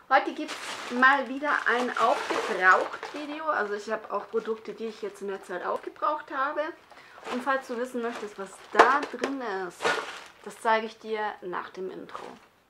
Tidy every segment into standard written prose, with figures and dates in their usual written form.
Heute gibt es mal wieder ein Aufgebraucht-Video. Also ich habe auch Produkte, die ich jetzt in der Zeit aufgebraucht habe. Und falls du wissen möchtest, was da drin ist, das zeige ich dir nach dem Intro.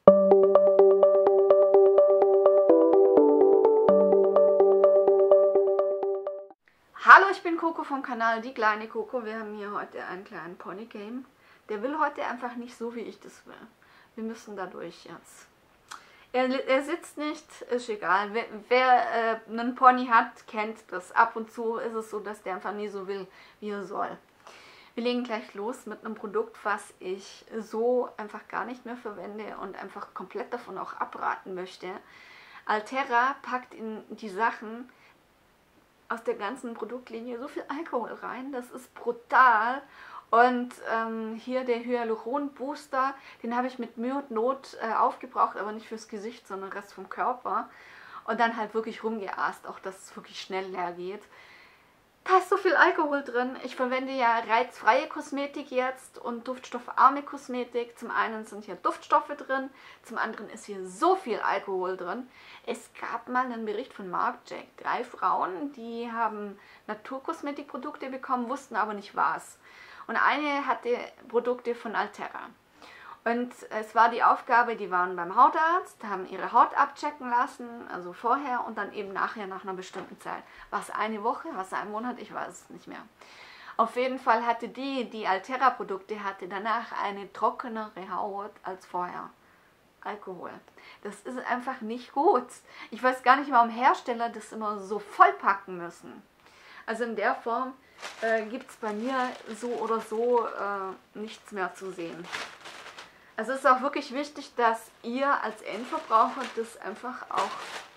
Hallo, ich bin Coco vom Kanal Die kleine Coco. Wir haben hier heute einen kleinen Pony Game. Der will heute einfach nicht so, wie ich das will. Wir müssen da durch jetzt. Er sitzt nicht, ist egal. Wer einen Pony hat, kennt das. Ab und zu ist es so, dass der einfach nie so will, wie er soll. Wir legen gleich los mit einem Produkt, was ich so einfach gar nicht mehr verwende und einfach komplett davon auch abraten möchte. Alterra packt in die Sachen aus der ganzen Produktlinie so viel Alkohol rein, das ist brutal. Und hier der Hyaluron Booster, den habe ich mit Mühe und Not aufgebraucht, aber nicht fürs Gesicht, sondern Rest vom Körper. Und dann halt wirklich rumgeast, auch dass es wirklich schnell leer geht. Da ist so viel Alkohol drin. Ich verwende ja reizfreie Kosmetik jetzt und duftstoffarme Kosmetik. Zum einen sind hier Duftstoffe drin, zum anderen ist hier so viel Alkohol drin. Es gab mal einen Bericht von Marc Jack. 3 Frauen, die haben Naturkosmetikprodukte bekommen, wussten aber nicht was. Und eine hatte Produkte von Alterra. Und es war die Aufgabe, die waren beim Hautarzt, haben ihre Haut abchecken lassen, also vorher und dann eben nachher nach einer bestimmten Zeit. War es eine Woche, war es ein Monat, ich weiß es nicht mehr. Auf jeden Fall hatte die Alterra-Produkte hatte danach eine trockenere Haut als vorher. Alkohol. Das ist einfach nicht gut. Ich weiß gar nicht, warum Hersteller das immer so vollpacken müssen. Also in der Form gibt es bei mir so oder so nichts mehr zu sehen. Also es ist auch wirklich wichtig, dass ihr als Endverbraucher das einfach auch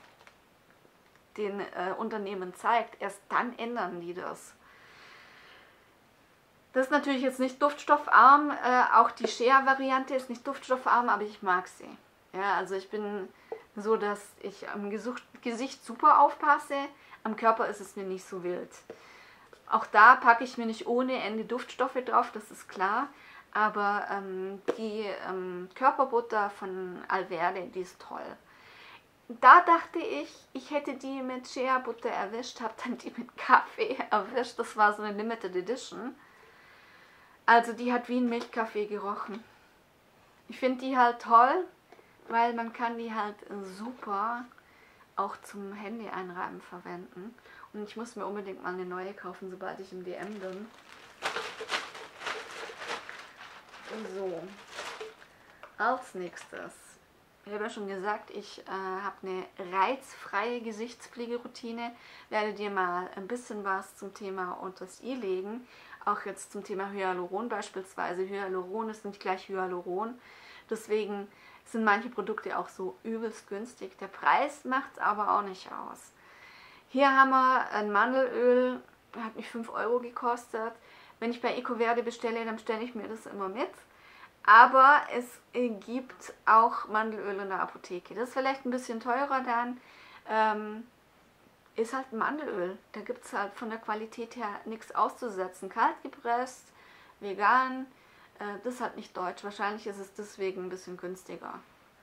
den Unternehmen zeigt. Erst dann ändern die das. Das ist natürlich jetzt nicht duftstoffarm, auch die Shea-Variante ist nicht duftstoffarm, aber ich mag sie. Ja, also ich bin so, dass ich am Gesicht super aufpasse, am Körper ist es mir nicht so wild. Auch da packe ich mir nicht ohne Ende Duftstoffe drauf, das ist klar. Aber die Körperbutter von Alverde, die ist toll. Da dachte ich, ich hätte die mit Shea-Butter erwischt, habe dann die mit Kaffee erwischt. Das war so eine Limited Edition. Also die hat wie ein Milchkaffee gerochen. Ich finde die halt toll, weil man kann die halt super auch zum Handy einreiben verwenden. Und ich muss mir unbedingt mal eine neue kaufen, sobald ich im DM bin. So, als nächstes. Ich habe ja schon gesagt, ich habe eine reizfreie Gesichtspflegeroutine. Werde dir mal ein bisschen was zum Thema unters i legen. Auch jetzt zum Thema Hyaluron beispielsweise. Hyaluron ist nicht gleich Hyaluron. Deswegen sind manche Produkte auch so übelst günstig. Der Preis macht es aber auch nicht aus. Hier haben wir ein Mandelöl, hat mich 5 Euro gekostet. Wenn ich bei EcoVerde bestelle, dann bestelle ich mir das immer mit. Aber es gibt auch Mandelöl in der Apotheke. Das ist vielleicht ein bisschen teurer dann. Ist halt Mandelöl. Da gibt es halt von der Qualität her nichts auszusetzen. Kalt gepresst, vegan, das ist halt nicht deutsch. Wahrscheinlich ist es deswegen ein bisschen günstiger.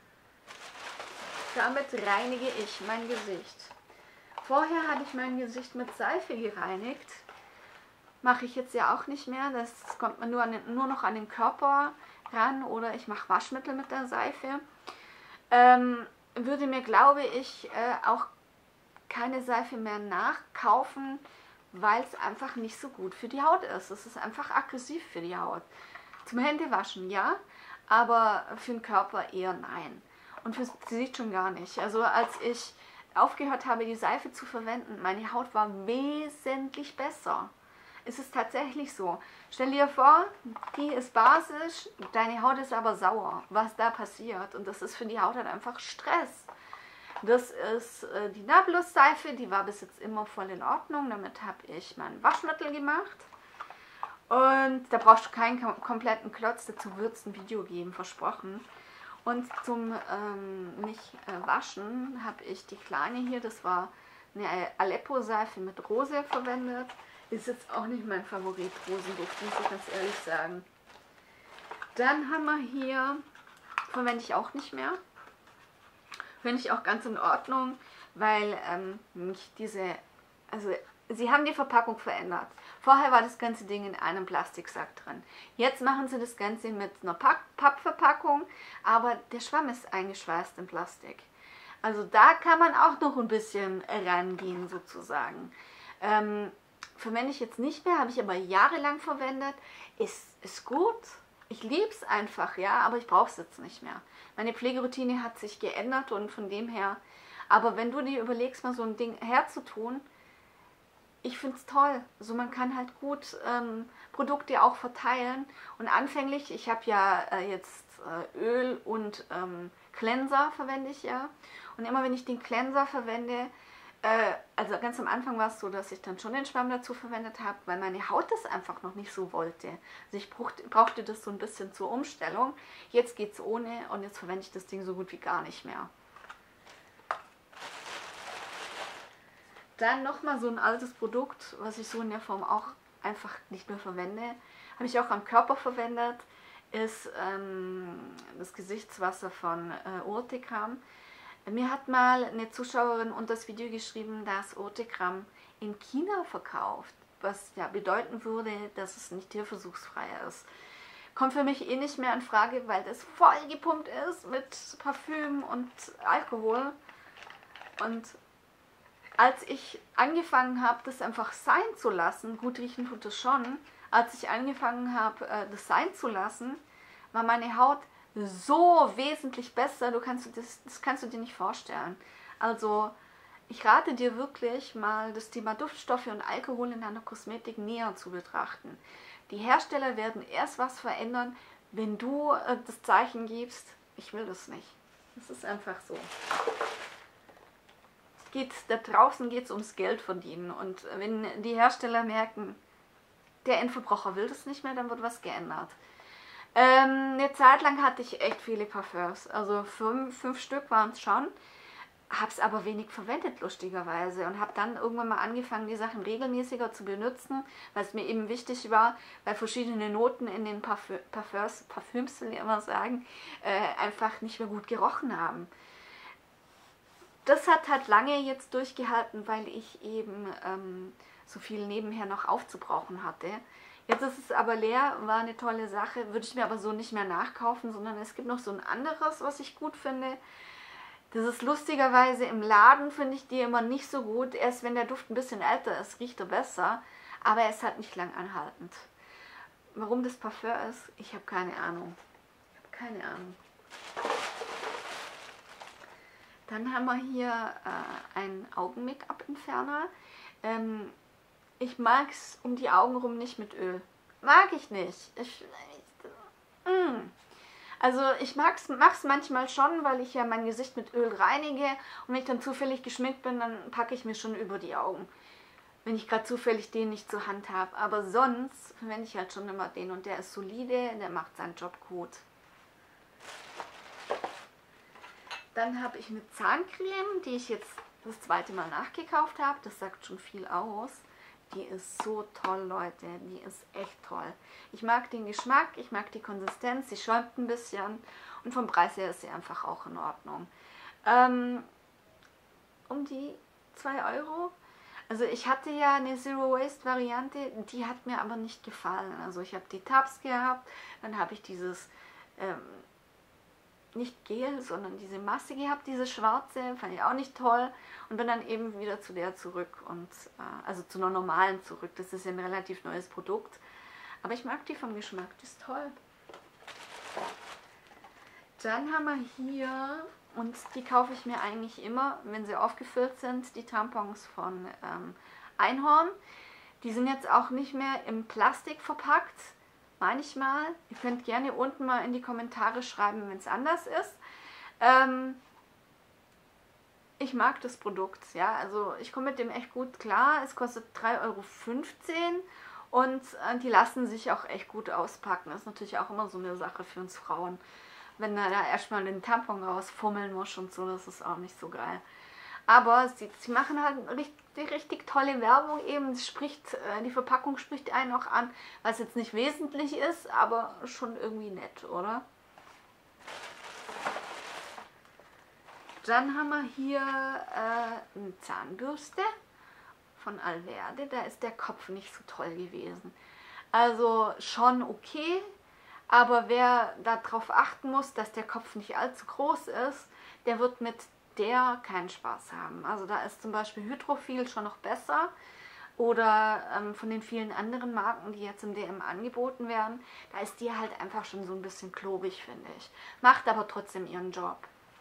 Damit reinige ich mein Gesicht. Vorher hatte ich mein Gesicht mit Seife gereinigt. Mache ich jetzt ja auch nicht mehr. Das kommt man nur noch an den Körper ran oder ich mache Waschmittel mit der Seife. Würde mir, glaube ich, auch keine Seife mehr nachkaufen, weil es einfach nicht so gut für die Haut ist. Es ist einfach aggressiv für die Haut. Zum Händewaschen ja, aber für den Körper eher nein. Und fürs Gesicht schon gar nicht. Also als ich aufgehört habe, die Seife zu verwenden, meine Haut war wesentlich besser. Es ist tatsächlich so. Stell dir vor, die ist basisch, deine Haut ist aber sauer. Was da passiert? Und das ist für die Haut halt einfach Stress. Das ist die Nablus-Seife, die war bis jetzt immer voll in Ordnung. Damit habe ich mein Waschmittel gemacht. Und da brauchst du keinen kompletten Klotz, dazu wird es ein Video geben, versprochen. Und zum nicht waschen habe ich die kleine hier, das war eine Aleppo-Seife mit Rose verwendet. Ist jetzt auch nicht mein Favorit, Rosenduft, muss ich ganz ehrlich sagen. Dann haben wir hier, verwende ich auch nicht mehr, Finde ich auch ganz in Ordnung, weil also sie haben die Verpackung verändert. Vorher war das ganze Ding in einem Plastiksack drin. Jetzt machen sie das Ganze mit einer Pappverpackung, aber der Schwamm ist eingeschweißt in Plastik. Also da kann man auch noch ein bisschen rangehen sozusagen. Verwende ich jetzt nicht mehr, habe ich aber jahrelang verwendet. Ist gut. Ich liebe es einfach, ja, aber ich brauche es jetzt nicht mehr. Meine Pflegeroutine hat sich geändert und von dem her, aber wenn du dir überlegst, mal so ein Ding herzutun, ich finde es toll. Also man kann halt gut Produkte auch verteilen. Und anfänglich, ich habe ja jetzt Öl und Cleanser verwende ich ja. Und immer wenn ich den Cleanser verwende, also ganz am Anfang war es so, dass ich dann schon den Schwamm dazu verwendet habe, weil meine Haut das einfach noch nicht so wollte. Also ich brauchte das so ein bisschen zur Umstellung. Jetzt geht es ohne und jetzt verwende ich das Ding so gut wie gar nicht mehr. Dann nochmal so ein altes Produkt, was ich so in der Form auch einfach nicht mehr verwende. Habe ich auch am Körper verwendet, ist das Gesichtswasser von Urtekram. Mir hat mal eine Zuschauerin unter das Video geschrieben, dass Urtekram in China verkauft, was ja bedeuten würde, dass es nicht tierversuchsfrei ist. Kommt für mich eh nicht mehr in Frage, weil das voll gepumpt ist mit Parfüm und Alkohol. Und als ich angefangen habe, das einfach sein zu lassen, gut riechen tut es schon, als ich angefangen habe, das sein zu lassen, war meine Haut so wesentlich besser, das kannst du dir nicht vorstellen. Also ich rate dir wirklich mal, das Thema Duftstoffe und Alkohol in deiner Kosmetik näher zu betrachten. Die Hersteller werden erst was verändern, wenn du das Zeichen gibst, ich will das nicht. Das ist einfach so. Da draußen geht es ums Geld verdienen und wenn die Hersteller merken, der Endverbraucher will das nicht mehr, dann wird was geändert. Eine Zeit lang hatte ich echt viele Parfums, also fünf Stück waren es schon, habe es aber wenig verwendet lustigerweise und habe dann irgendwann mal angefangen, die Sachen regelmäßiger zu benutzen, weil es mir eben wichtig war, weil verschiedene Noten in den Parfüms will ich immer sagen, einfach nicht mehr gut gerochen haben. Das hat halt lange jetzt durchgehalten, weil ich eben so viel nebenher noch aufzubrauchen hatte. Jetzt ist es aber leer, war eine tolle Sache, würde ich mir aber so nicht mehr nachkaufen, sondern es gibt noch so ein anderes, was ich gut finde. Das ist lustigerweise im Laden, finde ich die immer nicht so gut. Erst wenn der Duft ein bisschen älter ist, riecht er besser, aber er ist halt nicht lang anhaltend. Warum das Parfum ist, ich habe keine Ahnung. Dann haben wir hier einen Augen-Make-up-Entferner. Ich mag es um die Augen rum nicht mit Öl. Mag ich nicht. Also ich mach's manchmal schon, weil ich ja mein Gesicht mit Öl reinige und wenn ich dann zufällig geschminkt bin, dann packe ich mir schon über die Augen. Wenn ich gerade zufällig den nicht zur Hand habe. Aber sonst verwende ich halt schon immer den und der ist solide, der macht seinen Job gut. Dann habe ich eine Zahncreme, die ich jetzt das zweite Mal nachgekauft habe. Das sagt schon viel aus. Die ist so toll, Leute. Die ist echt toll. Ich mag den Geschmack, ich mag die Konsistenz. Sie schäumt ein bisschen. Und vom Preis her ist sie einfach auch in Ordnung. Um die 2 €. Also ich hatte ja eine Zero Waste Variante. Die hat mir aber nicht gefallen. Also ich habe die Tabs gehabt. Dann habe ich dieses... nicht Gel, sondern diese Masse gehabt, diese schwarze, fand ich auch nicht toll und bin dann eben wieder zu der zurück und also zu einer normalen zurück. Das ist ja ein relativ neues Produkt, aber ich mag die vom Geschmack, die ist toll. Dann haben wir hier, und die kaufe ich mir eigentlich immer, wenn sie aufgefüllt sind, die Tampons von Einhorn. Die sind jetzt auch nicht mehr im Plastik verpackt. Manchmal. Ihr könnt gerne unten mal in die Kommentare schreiben, wenn es anders ist. Ich mag das Produkt, ja, also ich komme mit dem echt gut klar. Es kostet 3,15 € und die lassen sich auch echt gut auspacken. Das ist natürlich auch immer so eine Sache für uns Frauen. Wenn da erstmal den Tampon rausfummeln muss und so, das ist auch nicht so geil. Aber sie machen halt richtig tolle Werbung eben. Die Verpackung spricht einen auch an, was jetzt nicht wesentlich ist, aber schon irgendwie nett, oder? Dann haben wir hier eine Zahnbürste von Alverde. Da ist der Kopf nicht so toll gewesen. Also schon okay, aber wer darauf achten muss, dass der Kopf nicht allzu groß ist, der wird mit der keinen Spaß haben. Also da ist zum Beispiel Hydrophil schon noch besser. Oder von den vielen anderen Marken, die jetzt im DM angeboten werden, da ist die halt einfach schon so ein bisschen klobig, finde ich. Macht aber trotzdem ihren Job.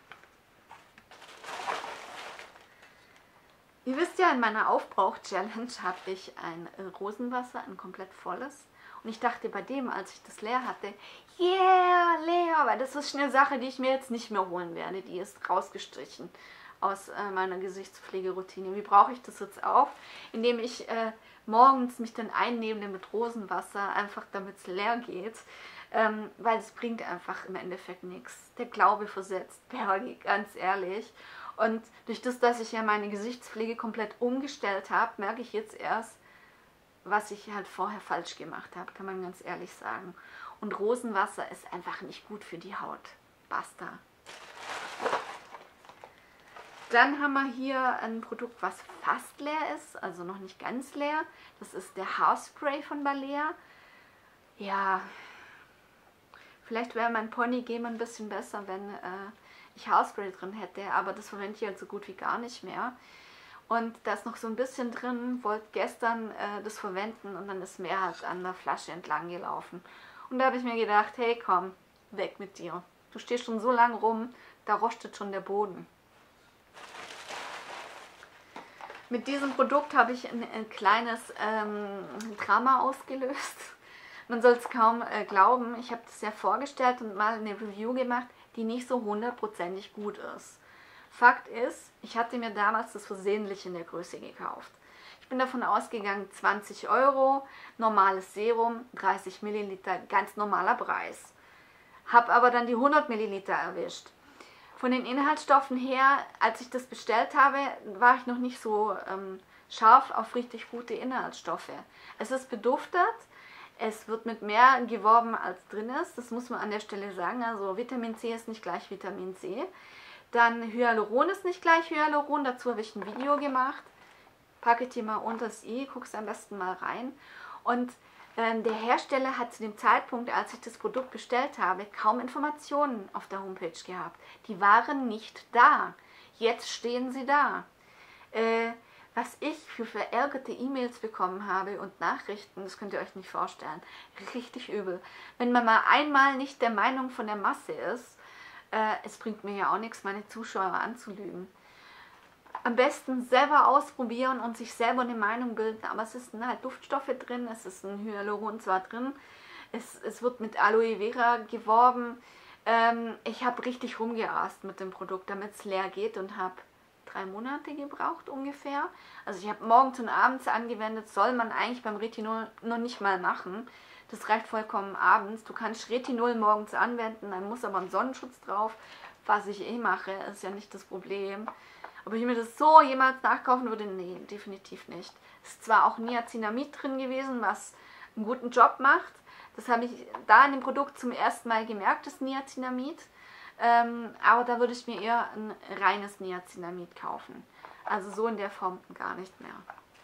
Ihr wisst ja, in meiner Aufbrauch-Challenge habe ich ein Rosenwasser, ein komplett volles. Und ich dachte bei dem, als ich das leer hatte, yeah, leer, weil das ist eine Sache, die ich mir jetzt nicht mehr holen werde. Die ist rausgestrichen aus meiner Gesichtspflegeroutine. Wie brauche ich das jetzt auf? Indem ich morgens mich dann einnehme mit Rosenwasser, einfach damit es leer geht. Weil es bringt einfach im Endeffekt nichts. Der Glaube versetzt Berge, ganz ehrlich. Und durch das, dass ich ja meine Gesichtspflege komplett umgestellt habe, merke ich jetzt erst, was ich halt vorher falsch gemacht habe, kann man ganz ehrlich sagen. Und Rosenwasser ist einfach nicht gut für die Haut. Basta. Dann haben wir hier ein Produkt, was fast leer ist, also noch nicht ganz leer. Das ist der Haarspray von Balea. Ja, vielleicht wäre mein Pony-Game ein bisschen besser, wenn ich Haarspray drin hätte, aber das verwende ich halt so gut wie gar nicht mehr. Und da ist noch so ein bisschen drin, wollte gestern das verwenden und dann ist mehr halt an der Flasche entlang gelaufen. Und da habe ich mir gedacht, hey komm, weg mit dir. Du stehst schon so lange rum, da rostet schon der Boden. Mit diesem Produkt habe ich ein kleines Drama ausgelöst. Man soll es kaum glauben, ich habe das ja vorgestellt und mal eine Review gemacht, die nicht so hundertprozentig gut ist. Fakt ist, ich hatte mir damals das versehentlich in der Größe gekauft. Ich bin davon ausgegangen, 20 €, normales Serum, 30 Milliliter, ganz normaler Preis. Habe aber dann die 100 Milliliter erwischt. Von den Inhaltsstoffen her, als ich das bestellt habe, war ich noch nicht so scharf auf richtig gute Inhaltsstoffe. Es ist beduftet, es wird mit mehr geworben als drin ist, das muss man an der Stelle sagen. Also Vitamin C ist nicht gleich Vitamin C. Dann Hyaluron ist nicht gleich Hyaluron, dazu habe ich ein Video gemacht. Packe ich dir mal unter das i, guckst am besten mal rein. Und der Hersteller hat zu dem Zeitpunkt, als ich das Produkt bestellt habe, kaum Informationen auf der Homepage gehabt. Die waren nicht da. Jetzt stehen sie da. Was ich für verärgerte E-Mails bekommen habe und Nachrichten, das könnt ihr euch nicht vorstellen. Richtig übel. Wenn man mal einmal nicht der Meinung von der Masse ist, es bringt mir ja auch nichts, meine Zuschauer anzulügen. Am besten selber ausprobieren und sich selber eine Meinung bilden, aber es sind halt Duftstoffe drin, es ist ein Hyaluron zwar drin, es wird mit Aloe Vera geworben. Ich habe richtig rumgerast mit dem Produkt, damit es leer geht und habe 3 Monate gebraucht ungefähr. Also ich habe morgens und abends angewendet, soll man eigentlich beim Retinol noch nicht mal machen. Das reicht vollkommen abends. Du kannst Retinol morgens anwenden, dann muss aber ein Sonnenschutz drauf, was ich eh mache, ist ja nicht das Problem. Ob ich mir das so jemals nachkaufen würde? Nee, definitiv nicht. Es ist zwar auch Niacinamid drin gewesen, was einen guten Job macht. Das habe ich da in dem Produkt zum ersten Mal gemerkt, das Niacinamid. Aber da würde ich mir eher ein reines Niacinamid kaufen. Also so in der Form gar nicht mehr.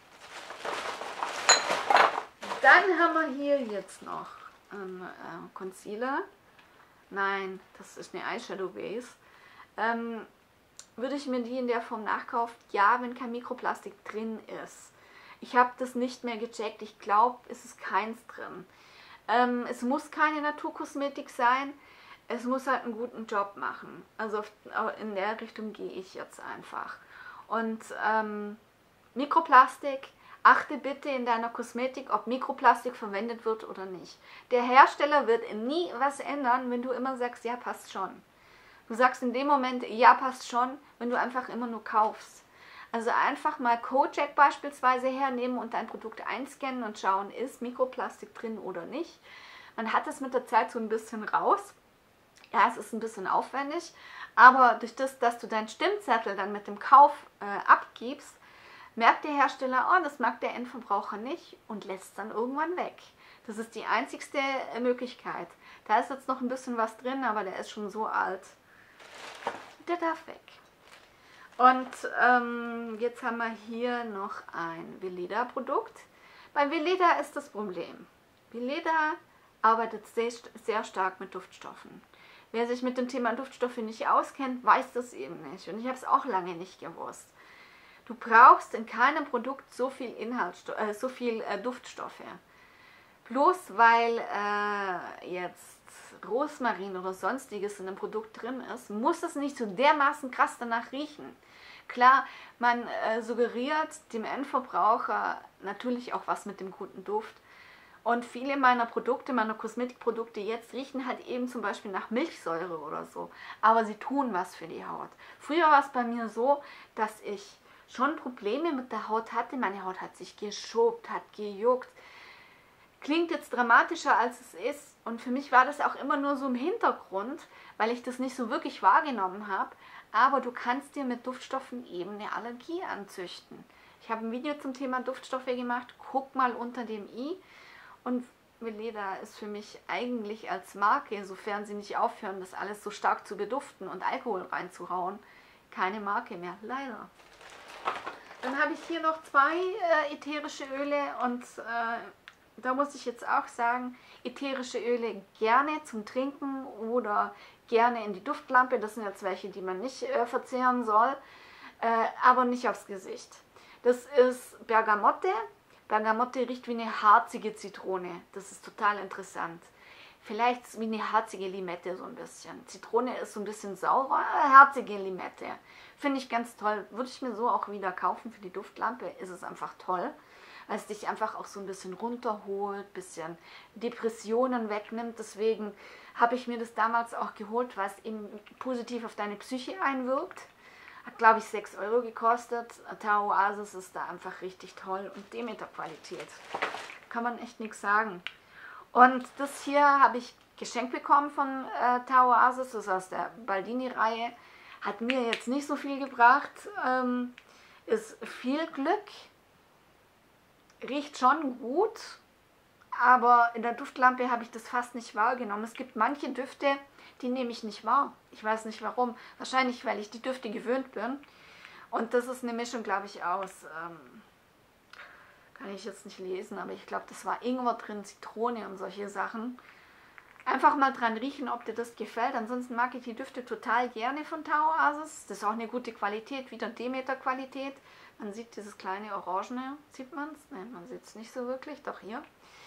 Dann haben wir hier jetzt noch einen Concealer. Nein, das ist eine Eyeshadow Base. Würde ich mir die in der Form nachkaufen? Ja, wenn kein Mikroplastik drin ist. Ich habe das nicht mehr gecheckt. Ich glaube, es ist keins drin. Es muss keine Naturkosmetik sein. Es muss halt einen guten Job machen. Also in der Richtung gehe ich jetzt einfach. Und Mikroplastik, achte bitte in deiner Kosmetik, ob Mikroplastik verwendet wird oder nicht. Der Hersteller wird nie was ändern, wenn du immer sagst, ja, passt schon. Du sagst in dem Moment, ja, passt schon, wenn du einfach immer nur kaufst. Also einfach mal Cocheck beispielsweise hernehmen und dein Produkt einscannen und schauen, ist Mikroplastik drin oder nicht. Man hat es mit der Zeit so ein bisschen raus. Ja, es ist ein bisschen aufwendig, aber durch das, dass du deinen Stimmzettel dann mit dem Kauf abgibst, merkt der Hersteller, oh, das mag der Endverbraucher nicht und lässt es dann irgendwann weg. Das ist die einzigste Möglichkeit. Da ist jetzt noch ein bisschen was drin, aber der ist schon so alt. Der darf weg. Und jetzt haben wir hier noch ein Veleda Produkt. Bei Veleda ist das Problem. Veleda arbeitet sehr stark mit Duftstoffen. Wer sich mit dem Thema Duftstoffe nicht auskennt, weiß das eben nicht. Und ich habe es auch lange nicht gewusst. Du brauchst in keinem Produkt so viel Duftstoffe. Bloß weil jetzt Rosmarin oder sonstiges in einem Produkt drin ist, muss es nicht so dermaßen krass danach riechen. Klar, man suggeriert dem Endverbraucher natürlich auch was mit dem guten Duft. Und viele meiner Kosmetikprodukte jetzt riechen halt eben zum Beispiel nach Milchsäure oder so. Aber sie tun was für die Haut. Früher war es bei mir so, dass ich schon Probleme mit der Haut hatte. Meine Haut hat sich geschobt, hat gejuckt. Klingt jetzt dramatischer, als es ist. Und für mich war das auch immer nur so im Hintergrund, weil ich das nicht so wirklich wahrgenommen habe. Aber du kannst dir mit Duftstoffen eben eine Allergie anzüchten. Ich habe ein Video zum Thema Duftstoffe gemacht. Guck mal unter dem i. Und Veleda ist für mich eigentlich als Marke, sofern sie nicht aufhören, das alles so stark zu beduften und Alkohol reinzuhauen, keine Marke mehr, leider. Dann habe ich hier noch zwei ätherische Öle und da muss ich jetzt auch sagen, ätherische Öle gerne zum Trinken oder gerne in die Duftlampe. Das sind jetzt welche, die man nicht verzehren soll, aber nicht aufs Gesicht. Das ist Bergamotte. Bergamotte riecht wie eine harzige Zitrone. Das ist total interessant. Vielleicht wie eine harzige Limette so ein bisschen. Zitrone ist so ein bisschen saurer, harzige Limette. Finde ich ganz toll. Würde ich mir so auch wieder kaufen für die Duftlampe. Ist es einfach toll, weil es dich einfach auch so ein bisschen runterholt, ein bisschen Depressionen wegnimmt. Deswegen habe ich mir das damals auch geholt, weil es eben positiv auf deine Psyche einwirkt. Hat, glaube ich, 6 Euro gekostet. Tao Oasis ist da einfach richtig toll und Demeter-Qualität. Kann man echt nichts sagen. Und das hier habe ich geschenkt bekommen von Tao Oasis. Das ist aus der Baldini-Reihe. Hat mir jetzt nicht so viel gebracht. Ist viel Glück. Riecht schon gut. Aber in der Duftlampe habe ich das fast nicht wahrgenommen. Es gibt manche Düfte, die nehme ich nicht wahr. Ich weiß nicht warum. Wahrscheinlich, weil ich die Düfte gewöhnt bin. Und das ist eine Mischung, glaube ich, aus, kann ich jetzt nicht lesen, aber ich glaube, das war Ingwer drin, Zitrone und solche Sachen. Einfach mal dran riechen, ob dir das gefällt. Ansonsten mag ich die Düfte total gerne von Tao Oasis. Das ist auch eine gute Qualität, wieder Demeter-Qualität. Man sieht dieses kleine Orangene, sieht man es? Nein, man sieht es nicht so wirklich, doch hier.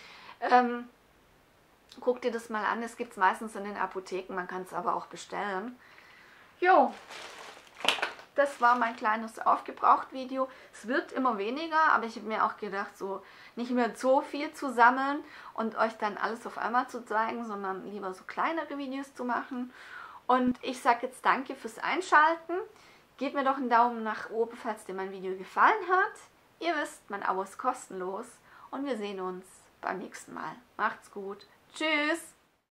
Guck dir das mal an, es gibt es meistens in den Apotheken, man kann es aber auch bestellen. Jo, das war mein kleines Aufgebraucht-Video. Es wird immer weniger, aber ich habe mir auch gedacht, so nicht mehr so viel zu sammeln und euch dann alles auf einmal zu zeigen, sondern lieber so kleinere Videos zu machen. Und ich sage jetzt danke fürs Einschalten. Gebt mir doch einen Daumen nach oben, falls dir mein Video gefallen hat. Ihr wisst, mein Abo ist kostenlos und wir sehen uns beim nächsten Mal. Macht's gut. Tschüss.